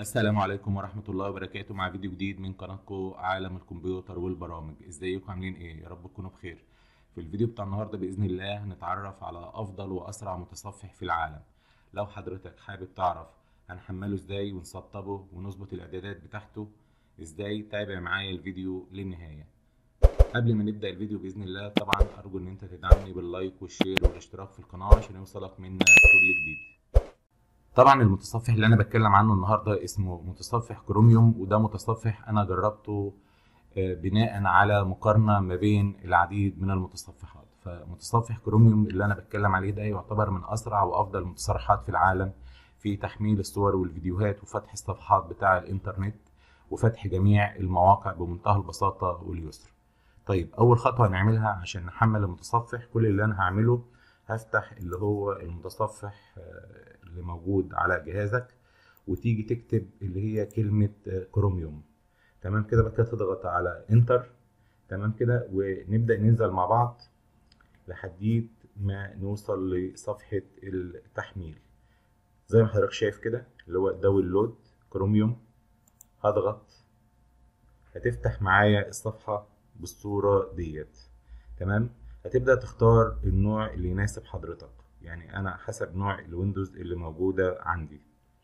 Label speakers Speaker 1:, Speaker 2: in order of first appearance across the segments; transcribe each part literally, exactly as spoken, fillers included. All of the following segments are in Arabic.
Speaker 1: السلام عليكم ورحمة الله وبركاته، مع فيديو جديد من قناتكم عالم الكمبيوتر والبرامج. ازيكم عاملين ايه؟ يا رب تكونوا بخير. في الفيديو بتاع النهاردة بإذن الله هنتعرف على أفضل وأسرع متصفح في العالم. لو حضرتك حابب تعرف هنحمله ازاي ونسطبه ونظبط الإعدادات بتاعته ازاي، تابع معايا الفيديو للنهاية. قبل ما نبدأ الفيديو بإذن الله طبعا أرجو إن أنت تدعمني باللايك والشير والاشتراك في القناة عشان يوصلك منا كل جديد. طبعا المتصفح اللي انا بتكلم عنه النهارده اسمه متصفح كروميوم، وده متصفح انا جربته آه، بناء على مقارنه ما بين العديد من المتصفحات. فمتصفح كروميوم اللي انا بتكلم عليه ده يعتبر من اسرع وافضل المتصفحات في العالم في تحميل الصور والفيديوهات وفتح الصفحات بتاع الانترنت وفتح جميع المواقع بمنتهى البساطه واليسر. طيب اول خطوه هنعملها عشان نحمل المتصفح، كل اللي انا هعمله هفتح اللي هو المتصفح آه، اللي موجود على جهازك، وتيجي تكتب اللي هي كلمة آه، كروميوم. تمام كده، بعد كده تضغط على انتر. تمام كده، ونبدأ ننزل مع بعض لحديت ما نوصل لصفحة التحميل. زي ما حضرتك شايف كده اللي هو داونلود كروميوم، هضغط هتفتح معايا الصفحة بالصورة ديت. تمام، هتبدأ تختار النوع اللي يناسب حضرتك، يعني أنا حسب نوع الويندوز اللي موجودة عندي.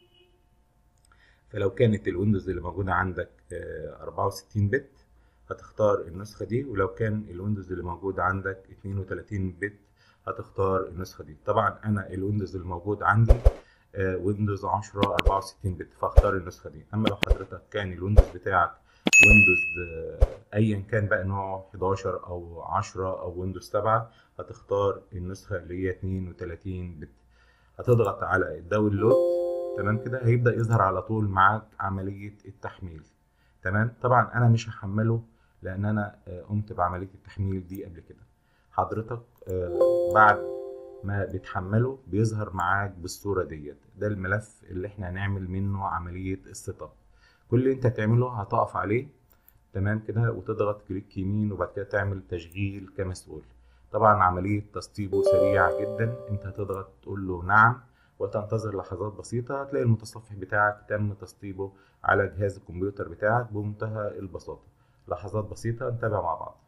Speaker 1: فلو كانت الويندوز اللي موجودة عندك آه، أربعة وستين بت هتختار النسخة دي، ولو كان الويندوز اللي موجود عندك اتنين وتلاتين بت هتختار النسخة دي. طبعا أنا الويندوز اللي موجود عندي آه، ويندوز عشرة أربعة وستين بت، فاختار النسخة دي. أما لو حضرتك كان الويندوز بتاعك ويندوز آه، أيا كان بقى نوعه حداشر أو عشرة أو ويندوز سبعة هتختار النسخة اللي هي اتنين وتلاتين بت. هتضغط على الداونلود. تمام كده، هيبدأ يظهر على طول معاك عملية التحميل. تمام، طبعا انا مش هحمله لان انا آه، قمت بعملية التحميل دي قبل كده. حضرتك آه، بعد ما بتحمله بيظهر معاك بالصورة ديت، ده الملف اللي احنا هنعمل منه عملية السيت اب. كل اللي انت هتعمله هتقف عليه. تمام كده، وتضغط كليك يمين وبعد كده تعمل تشغيل كمسؤول. طبعا عملية تسطيبه سريعة جدا، انت هتضغط تقول له نعم وتنتظر لحظات بسيطة، هتلاقي المتصفح بتاعك تم تسطيبه على جهاز الكمبيوتر بتاعك بمنتهى البساطة. لحظات بسيطة نتابع مع بعض.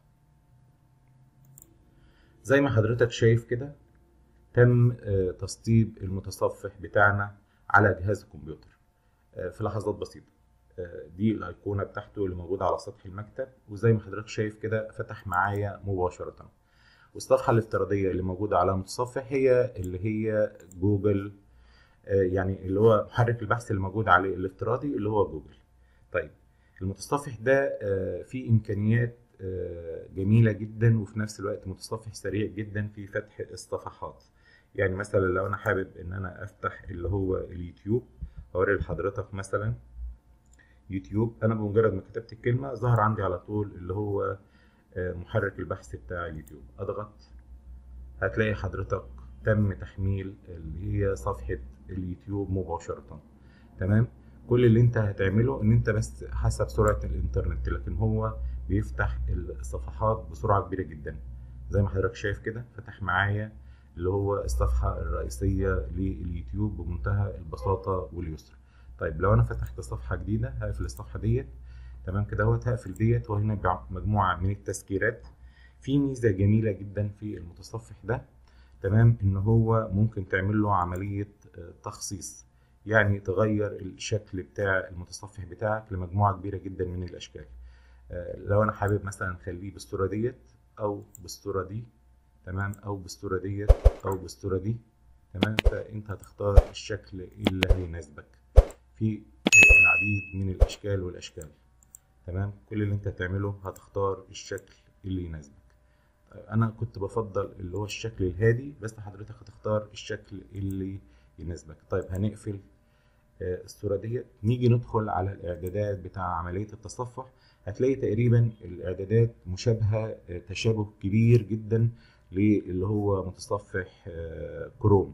Speaker 1: زي ما حضرتك شايف كده تم آه، تسطيب المتصفح بتاعنا على جهاز الكمبيوتر آه، في لحظات بسيطة. آه، دي الأيقونة بتاعته اللي موجودة على سطح المكتب، وزي ما حضرتك شايف كده فتح معايا مباشرة. والصفحة الافتراضية اللي موجودة على المتصفح هي اللي هي جوجل، آه، يعني اللي هو محرك البحث اللي موجود عليه الافتراضي اللي هو جوجل. طيب المتصفح ده آه، فيه إمكانيات آه، جميلة جدا، وفي نفس الوقت متصفح سريع جدا في فتح الصفحات. يعني مثلا لو أنا حابب إن أنا أفتح اللي هو اليوتيوب، أوري لحضرتك مثلا يوتيوب. أنا بمجرد ما كتبت الكلمة ظهر عندي على طول اللي هو آه، محرك البحث بتاع اليوتيوب. أضغط هتلاقي حضرتك تم تحميل اللي هي صفحة اليوتيوب مباشرة. تمام، كل اللي انت هتعمله ان انت بس حسب سرعة الانترنت، لكن هو بيفتح الصفحات بسرعة كبيرة جدا. زي ما حضرتك شايف كده فتح معايا اللي هو الصفحة الرئيسية لليوتيوب بمنتهى البساطة واليسر. طيب لو انا فتحت صفحة جديدة هقفل الصفحة ديت. تمام كده، هو هقفل ديت، وهنا مجموعة من التذكيرات. في ميزة جميلة جدا في المتصفح ده، تمام، ان هو ممكن تعمل له عملية آه، تخصيص، يعني تغير الشكل بتاع المتصفح بتاعك لمجموعة كبيرة جدا من الاشكال. آه، لو انا حابب مثلا اخليه بالصورة ديت او بالصورة دي، تمام، او بالصورة ديت او بالصورة دي. تمام، فانت هتختار الشكل اللي هيناسبك في آه، العديد من الاشكال والاشكال. تمام، كل اللي انت هتعمله هتختار الشكل اللي يناسبك. انا كنت بفضل اللي هو الشكل الهادي، بس حضرتك هتختار الشكل اللي يناسبك. طيب هنقفل آه، الصورة ديت، نيجي ندخل على الاعدادات بتاع عملية التصفح. هتلاقي تقريبا الاعدادات مشابهة آه، تشابه كبير جدا للي هو متصفح آه، كروم.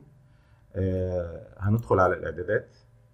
Speaker 1: آه، هندخل على الاعدادات.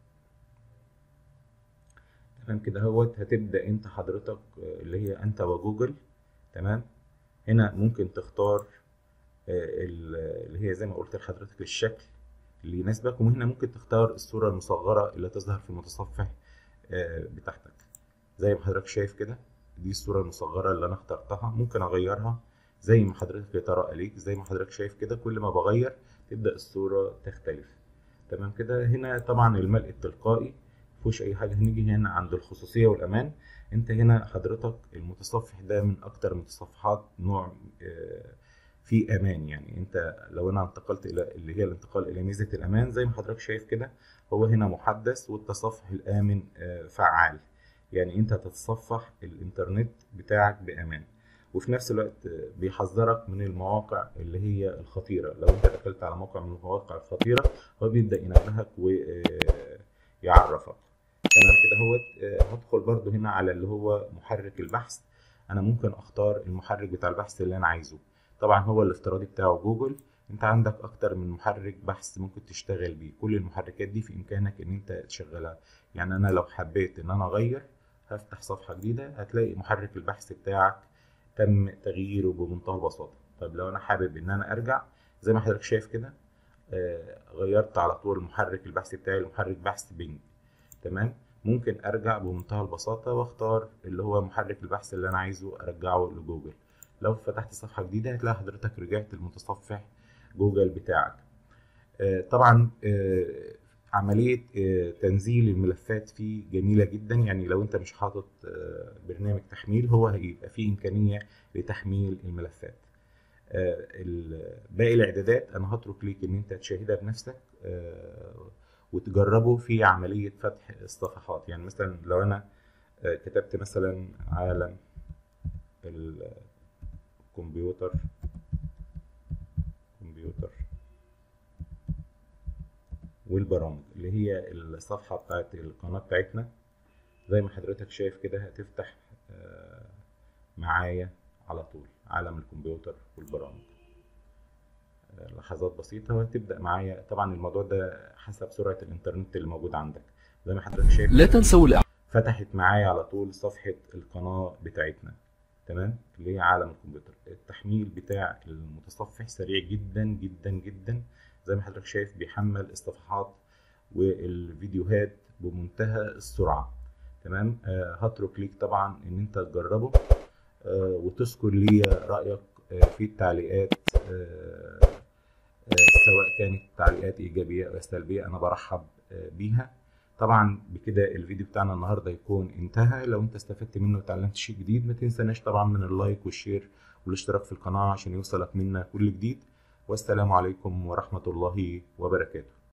Speaker 1: تمام كده اهوت، هتبدأ انت حضرتك آه، اللي هي انت وجوجل. تمام، هنا ممكن تختار آه، اللي هي زي ما قلت لحضرتك الشكل اللي يناسبك، ومن هنا ممكن تختار الصورة المصغرة اللي تظهر في المتصفح بتاعتك. زي ما حضرتك شايف كده، دي الصورة المصغرة اللي انا اخترتها، ممكن اغيرها زي ما حضرتك يطرق عليك. زي ما حضرتك شايف كده، كل ما بغير تبدأ الصورة تختلف. تمام كده. هنا طبعا الملء التلقائي مفيهوش اي حاجة. هنيجي هنا عند الخصوصية والامان. انت هنا حضرتك المتصفح ده من اكتر المتصفحات نوع في امان. يعني انت لو انا انتقلت الى اللي هي الانتقال الى ميزة الامان، زي ما حضرتك شايف كده، هو هنا محدث والتصفح الامن فعال. يعني انت هتتصفح الانترنت بتاعك بامان، وفي نفس الوقت بيحذرك من المواقع اللي هي الخطيرة. لو انت دخلت على موقع من المواقع الخطيرة، هو بيبدأ ينبهك ويعرفك. تمام كده. هو هدخل برضو هنا على اللي هو محرك البحث. انا ممكن اختار المحرك بتاع البحث اللي انا عايزه. طبعا هو الافتراضي بتاعه جوجل. انت عندك اكتر من محرك بحث ممكن تشتغل بيه. كل المحركات دي في امكانك ان انت تشغلها. يعني انا لو حبيت ان انا اغير، هفتح صفحة جديدة، هتلاقي محرك البحث بتاعك تم تغييره بمنتهى البساطة. طب لو انا حابب ان انا ارجع، زي ما حضرتك شايف كده، آه غيرت على طول محرك البحث بتاعي لمحرك بحث بينج. تمام. ممكن ارجع بمنتهى البساطة واختار اللي هو محرك البحث اللي انا عايزه ارجعه لجوجل. لو فتحت صفحة جديدة، هتلاقي حضرتك رجعت المتصفح جوجل بتاعك. آه طبعا آه عملية تنزيل الملفات فيه جميلة جدا. يعني لو انت مش حاطط برنامج تحميل، هو هيبقى فيه إمكانية لتحميل الملفات. باقي الإعدادات أنا هترك ليك إن أنت تشاهدها بنفسك وتجربه في عملية فتح الصفحات. يعني مثلا لو أنا كتبت مثلا عالم الكمبيوتر كمبيوتر والبرامج، اللي هي الصفحة بتاعت القناة بتاعتنا، زي ما حضرتك شايف كده هتفتح معايا على طول عالم الكمبيوتر والبرامج. لحظات بسيطة وهتبدأ معايا. طبعا الموضوع ده حسب سرعة الانترنت اللي موجود عندك. زي ما حضرتك شايف
Speaker 2: لا تنسوا الإعجاب.
Speaker 1: فتحت معايا على طول صفحة القناة بتاعتنا. تمام. اللي هي عالم الكمبيوتر. التحميل بتاع المتصفح سريع جدا جدا جدا. زي ما حضرتك شايف بيحمل الصفحات والفيديوهات بمنتهى السرعة. تمام. آه هترك ليك طبعا ان انت تجربه آه وتذكر لي رأيك آه في التعليقات. آه آه سواء كانت تعليقات ايجابية او سلبية، انا برحب آه بيها. طبعا بكده الفيديو بتاعنا النهارده يكون انتهى. لو انت استفدت منه وتعلمت شيء جديد، ما تنساناش طبعا من اللايك والشير والاشتراك في القناة عشان يوصلك منا كل جديد. والسلام عليكم ورحمة الله وبركاته.